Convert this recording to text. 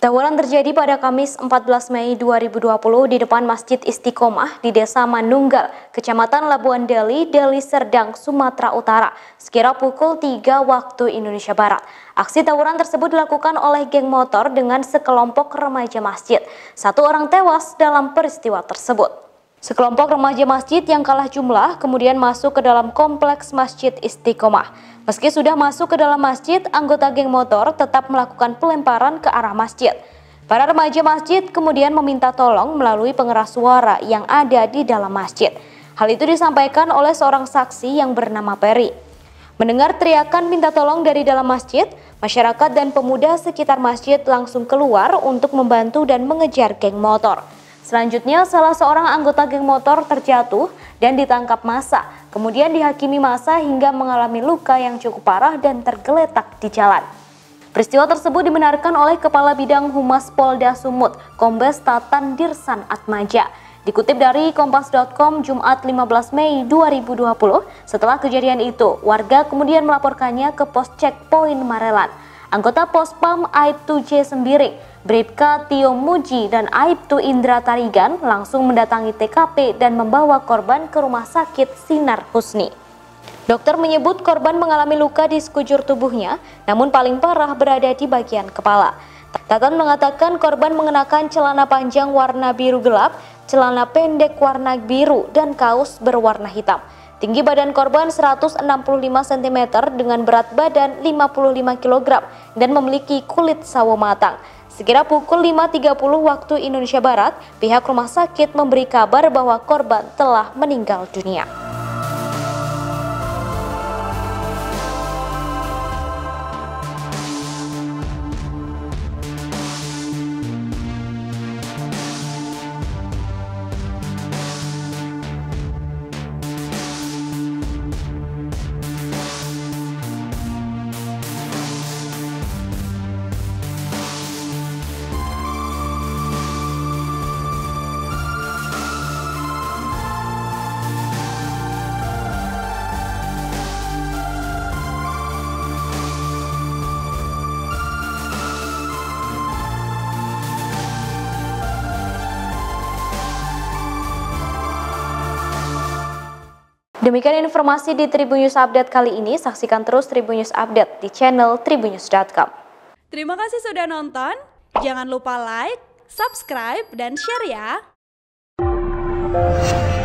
Tawuran terjadi pada Kamis 14 Mei 2020 di depan Masjid Istiqomah di Desa Manunggal, Kecamatan Labuan Deli, Deli Serdang, Sumatera Utara, sekira pukul 3 waktu Indonesia Barat. Aksi tawuran tersebut dilakukan oleh geng motor dengan sekelompok remaja masjid. Satu orang tewas dalam peristiwa tersebut. Sekelompok remaja masjid yang kalah jumlah kemudian masuk ke dalam kompleks Masjid Istiqomah. Meski sudah masuk ke dalam masjid, anggota geng motor tetap melakukan pelemparan ke arah masjid. Para remaja masjid kemudian meminta tolong melalui pengeras suara yang ada di dalam masjid. Hal itu disampaikan oleh seorang saksi yang bernama Peri. Mendengar teriakan minta tolong dari dalam masjid, masyarakat dan pemuda sekitar masjid langsung keluar untuk membantu dan mengejar geng motor. Selanjutnya, salah seorang anggota geng motor terjatuh dan ditangkap massa, kemudian dihakimi massa hingga mengalami luka yang cukup parah dan tergeletak di jalan. Peristiwa tersebut dibenarkan oleh Kepala Bidang Humas Polda Sumut, Kombes Tatan Dirsan Atmaja. Dikutip dari Kompas.com Jumat 15 Mei 2020, setelah kejadian itu, warga kemudian melaporkannya ke pos checkpoint Marelan. Anggota Pospam Aibtu J. Sembiring, Bribka Tio Muji, dan Aibtu Indra Tarigan langsung mendatangi TKP dan membawa korban ke Rumah Sakit Sinar Husni. Dokter menyebut korban mengalami luka di sekujur tubuhnya, namun paling parah berada di bagian kepala. Tatan mengatakan korban mengenakan celana panjang warna biru gelap, celana pendek warna biru, dan kaos berwarna hitam. Tinggi badan korban 165 cm dengan berat badan 55 kg dan memiliki kulit sawo matang. Sekira pukul 5.30 waktu Indonesia Barat, pihak rumah sakit memberi kabar bahwa korban telah meninggal dunia. Demikian informasi di Tribun News Update kali ini. Saksikan terus Tribun News Update di channel tribunnews.com. Terima kasih sudah nonton. Jangan lupa like, subscribe, dan share ya.